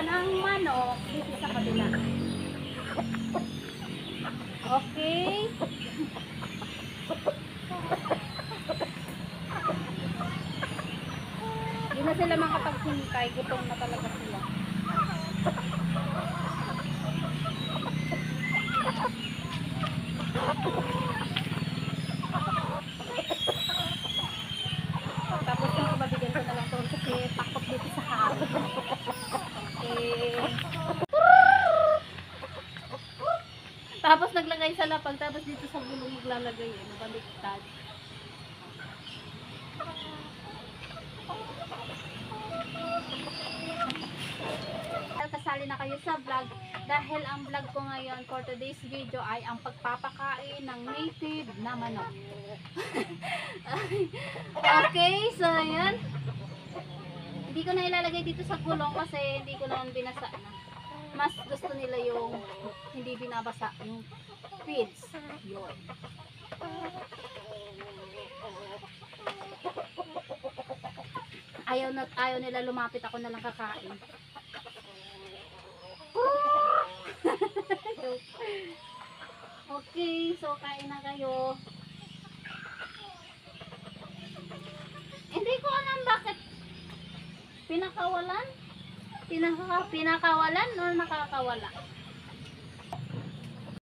ng manok dito sa kabila. Okay? Hindi na sila makapaghintay. Gutom na talaga sila. Tapos yung kababigyan ko na lang ito kasi takot dito sa halo. Okay. Tapos naglagay sa lapag, tapos dito sa gulong maglalagay eh, nabaliktad. Kasali na kayo sa vlog dahil ang vlog ko ngayon for today's video ay ang pagpapakain ng native na manok. Okay, so ayan. Hindi ko na ilalagay dito sa gulong kasi hindi ko naman binasa na. Mas gusto nila yung hindi binabasa yung feeds. Yun. Ayaw nila lumapit, ako na lang kakain. Okay, so kain na kayo. Hindi ko alam bakit pinakawalan? Pinakawalan o nakakawala?